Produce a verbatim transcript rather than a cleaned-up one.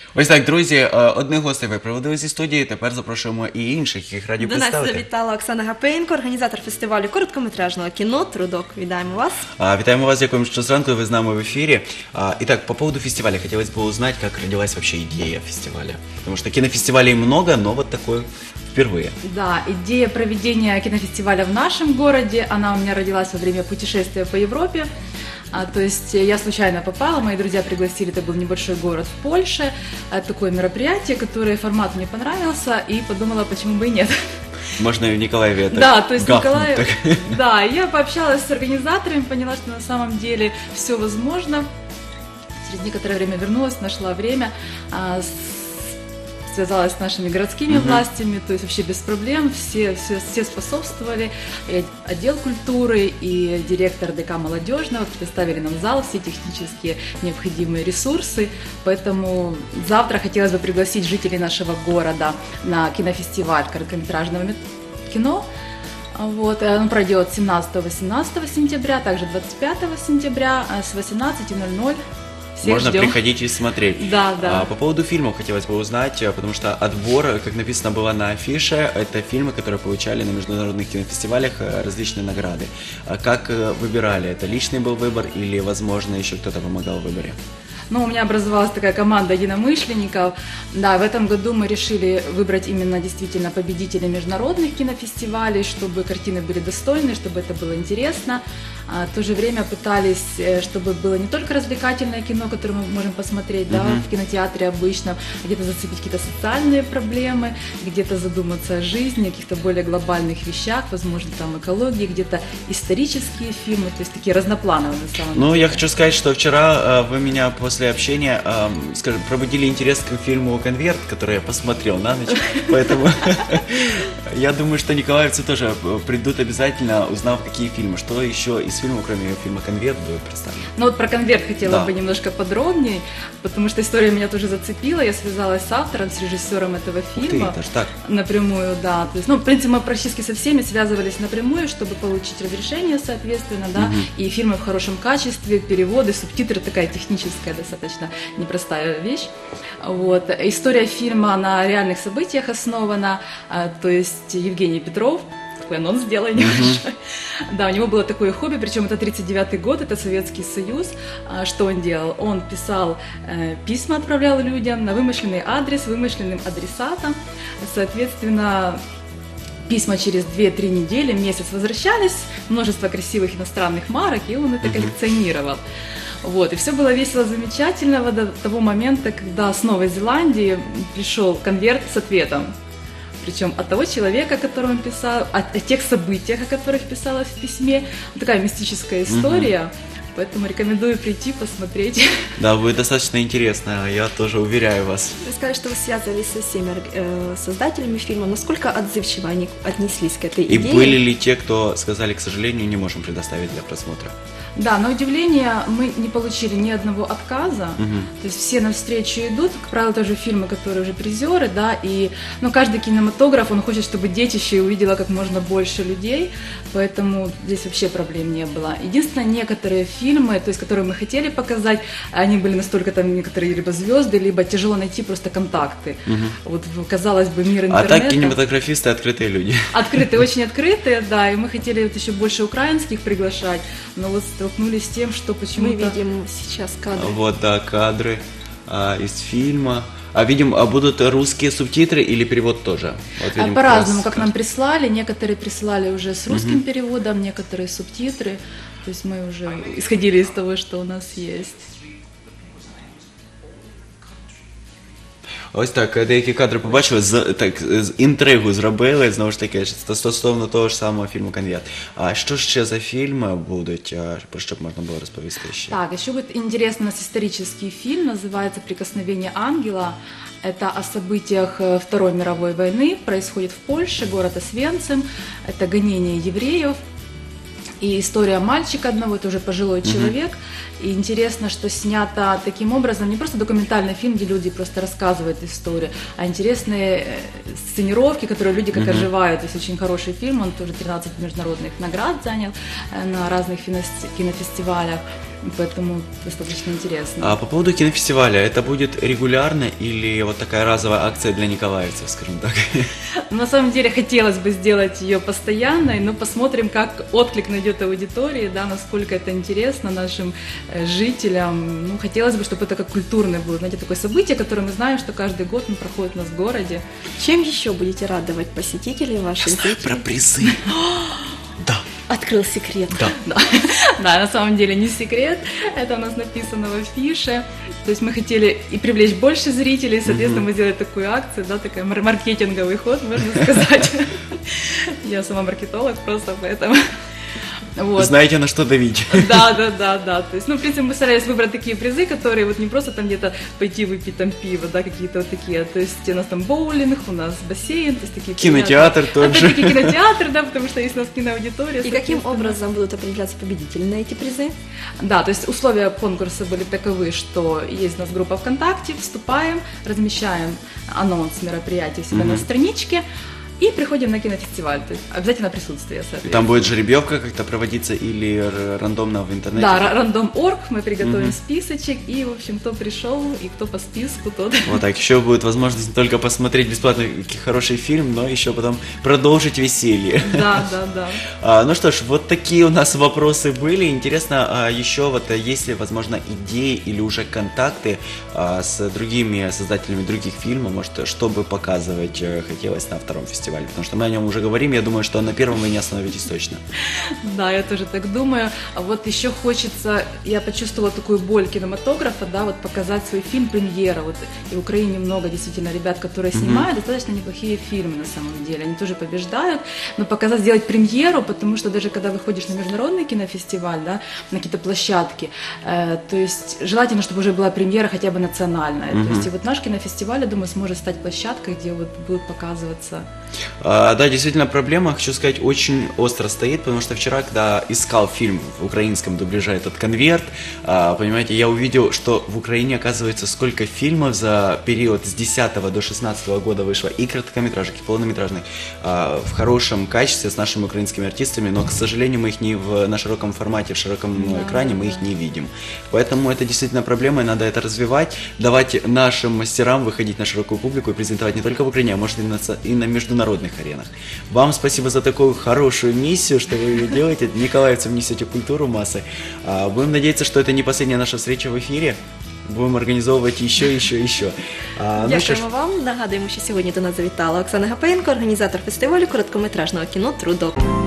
Ось так, друзі, одних гостей ви проводили зі студії, тепер запрошуємо і інших, їх раді До представити. нас завітала Оксана Гапенко, організатор фестивалю короткометражного кіно «Трудок». Вітаємо вас. А, Витаем вас, дякуємо, что зранку вы с нами в эфире. А, Итак, по поводу фестиваля, хотелось бы узнать, как родилась вообще идея фестиваля. Потому что кинофестивалей много, но вот такой впервые. Да, идея проведения кинофестиваля в нашем городе, она у меня родилась во время путешествия по Европе. А, то есть я случайно попала, мои друзья пригласили, это был небольшой город в Польше, а, такое мероприятие, которое формат мне понравился, и подумала, почему бы и нет. Можно и в Николаеве это Да, то есть гахнуть, Николаев, так. да, я пообщалась с организаторами, поняла, что на самом деле все возможно. Через некоторое время вернулась, нашла время, а, с- связалась с нашими городскими Мгм. властями, то есть вообще без проблем, все, все, все способствовали, и отдел культуры, и директор ДК молодежного предоставили нам зал, все технические необходимые ресурсы, поэтому завтра хотелось бы пригласить жителей нашего города на кинофестиваль короткометражного мет- кино. Вот, и он пройдет семнадцатого-восемнадцатого сентября, также двадцать пятого сентября а, с восемнадцати ноль-ноль. Всех Можно ждем. приходить и смотреть. Да, да. А, по поводу фильмов хотелось бы узнать, а, потому что отбор, как написано было на афише, это фильмы, которые получали на международных кинофестивалях а, различные награды. А как а, выбирали? Это личный был выбор или, возможно, еще кто-то помогал в выборе? Ну, у меня образовалась такая команда единомышленников. Да, в этом году мы решили выбрать именно действительно победителей международных кинофестивалей, чтобы картины были достойны, чтобы это было интересно. А в то же время пытались, э, чтобы было не только развлекательное кино, которое мы можем посмотреть, да, Мгм. в кинотеатре обычно, где-то зацепить какие-то социальные проблемы, где-то задуматься о жизни, о каких-то более глобальных вещах, возможно, там экологии, где-то исторические фильмы, то есть такие разноплановые на самом Ну, деле. я хочу сказать, что вчера э, вы меня после общения, э, скажем, пробудили интерес к фильму «Конверт», который я посмотрел на ночь, поэтому я думаю, что николаевцы тоже э, придут обязательно, узнав, какие фильмы, что еще из фильмов, кроме фильма «Конверт», будет представлено. Ну вот про конверт хотела Да. бы немножко подробнее, потому что история меня тоже зацепила. Я связалась с автором, с режиссером этого Ух ты, фильма. даже так. Напрямую, да. То есть, ну, в принципе, мы практически со всеми связывались напрямую, чтобы получить разрешение, соответственно, да. Мгм. И фильмы в хорошем качестве, переводы, субтитры, такая техническая достаточно непростая вещь. Вот. История фильма на реальных событиях основана. а, То есть Евгений Петров, такой анонс сделай небольшой. Да, у него было такое хобби, причем это тридцать девятый год, это Советский Союз. А, Что он делал? Он писал э, письма, отправлял людям на вымышленный адрес, вымышленным адресатом. Соответственно, письма через две-три недели, месяц возвращались, множество красивых иностранных марок, и он это Мгм. коллекционировал. Вот, и все было весело, замечательно до того момента, когда с Новой Зеландии пришел конверт с ответом. Причем от того человека, которому он писал, о, о тех событиях, о которых писалось в письме. Вот такая мистическая история. Поэтому рекомендую прийти, посмотреть. Да, будет достаточно интересно, я тоже уверяю вас. Вы сказали, что вы связывались со всеми э, создателями фильма. Насколько отзывчиво они отнеслись к этой И идее? были ли те, кто сказали, к сожалению, не можем предоставить для просмотра? Да, на удивление мы не получили ни одного отказа. Мгм. То есть все навстречу идут, как правило, тоже фильмы, которые уже призеры, да, и ну, каждый кинематограф, он хочет, чтобы детище увидело как можно больше людей, поэтому здесь вообще проблем не было. Единственное, некоторые фильмы, то есть, которые мы хотели показать, они были настолько там некоторые либо звезды, либо тяжело найти просто контакты. Мгм. Вот, казалось бы, мир А интернета. так кинематографисты открытые люди. Открытые, очень открытые, да, и мы хотели вот еще больше украинских приглашать, но вот столкнулись с тем, что Мы почему-то... видим сейчас кадры. Вот, да, кадры а, из фильма. А видим, а будут русские субтитры или перевод тоже? Вот А видим, по-разному, раз- как нам прислали, некоторые прислали уже с русским переводом, некоторые субтитры, то есть мы уже исходили из того, что у нас есть. Ось так, деякі кадри побачили, з, так, з інтригу зробили, знову ж таки, стосовно того ж самого фільму «Конверт». А що ще за фільми будуть, а, про що б можна було розповісти ще? Так, еще будет интересный у нас исторический фильм, называется «Прикосновение ангела». Это о событиях э, Второй мировой войны, происходит в Польше, город Освенцим, это гонение евреев. И история мальчика одного, это уже пожилой человек. И интересно, что снято таким образом, не просто документальный фильм, где люди просто рассказывают историю, а интересные э, сценировки, которые люди как оживают. То есть очень хороший фильм, он тоже тринадцать международных наград занял э, на разных кинос- кинофестивалях. поэтому достаточно интересно. А по поводу кинофестиваля, это будет регулярно или вот такая разовая акция для николаевцев, скажем так? На самом деле хотелось бы сделать ее постоянной, но посмотрим, как отклик найдет аудитории, да, насколько это интересно нашим э, жителям. Ну, хотелось бы, чтобы это как культурное было, знаете, такое событие, которое мы знаем, что каждый год он проходит у нас в городе. Чем еще будете радовать посетителей ваших Знаю зрителей? про призы. Да. Открыл секрет. Да. Да. Да, на самом деле не секрет, это у нас написано в афише. То есть мы хотели и привлечь больше зрителей, соответственно, мы сделали такую акцию, да, такой мар- маркетинговый ход, можно сказать. Я сама маркетолог просто, поэтому... Вот. Знаете, на что давить. Да, да, да, да. То есть, ну, в принципе, мы старались выбрать такие призы, которые вот не просто там где-то пойти выпить там пиво, да, какие-то вот такие. То есть у нас там боулинг, у нас бассейн, то есть такие Кинотеатр приятные. тоже. Опять-таки кинотеатр, да, потому что есть у нас киноаудитория. И каким соответственно. образом будут определяться победители на эти призы? Да, то есть условия конкурса были таковы, что есть у нас группа ВКонтакте, вступаем, размещаем анонс мероприятия у себя Мгм. на страничке и приходим на кинофестиваль. То есть обязательно присутствие, соответственно. Там будет жеребьевка как-то проводиться или р- рандомно в интернете? Да, ра- рандом точка орг, мы приготовим Мгм. списочек, и, в общем, кто пришел, и кто по списку, тот... Вот так, еще будет возможность не только посмотреть бесплатно хороший фильм, но еще потом продолжить веселье. Да, да, да. А, ну что ж, вот такие у нас вопросы были. Интересно, а, еще вот а, есть ли, возможно, идеи или уже контакты а, с другими создателями других фильмов, может, что бы показывать э, хотелось на втором фестивале? Потому что мы о нем уже говорим, я думаю, что на первом вы не остановитесь точно. Да, я тоже так думаю. А вот еще хочется, я почувствовала такую боль кинематографа, да, вот показать свой фильм премьера. Вот и в Украине много действительно ребят, которые Мгм. снимают достаточно неплохие фильмы на самом деле. Они тоже побеждают, но показать, сделать премьеру, потому что даже когда выходишь на международный кинофестиваль, да, на какие-то площадки, э, то есть желательно, чтобы уже была премьера хотя бы национальная. Мгм. То есть и вот наш кинофестиваль, я думаю, сможет стать площадкой, где вот будут показываться. А, да, действительно, проблема, хочу сказать, очень остро стоит, потому что вчера, когда искал фильм в украинском дубляже этот «Конверт», а, понимаете, я увидел, что в Украине, оказывается, сколько фильмов за период с десятого до шестнадцатого года вышло, и короткометражек, и полнометражных, а, в хорошем качестве с нашими украинскими артистами, но, к сожалению, мы их не в, на широком формате, в широком Да, экране, мы да. их не видим. Поэтому это действительно проблема, и надо это развивать, давать нашим мастерам выходить на широкую публику и презентовать не только в Украине, а может и на, ц- и на международных аренах. Вам спасибо за такую хорошую миссию, что вы ее делаете. Николаевцам несете культуру массы. А, Будем надеяться, что это не последняя наша встреча в эфире. Будем організовувати ще, і ще, і ще. А, ну, що ж, Дякуємо вам. Нагадуємо, що сьогодні до нас завітала Оксана Гапаєнко, організатор фестивалю короткометражного кіно «Трудок».